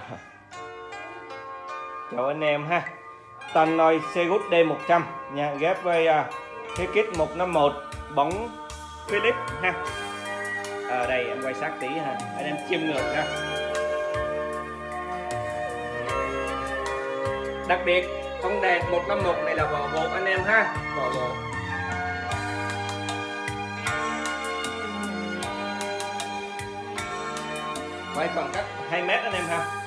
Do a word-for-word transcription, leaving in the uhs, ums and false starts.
Chào anh em ha. Tannoy Seagood D một trăm nha, ghép với uh, cái kit một năm một bóng Philips ha. Ở đây em quay sát tí ha, anh em chiêm ngược ha. Đặc biệt con đèn một năm một này là vỏ bột anh em ha, vỏ bột. Quay khoảng cách hai mét anh em ha.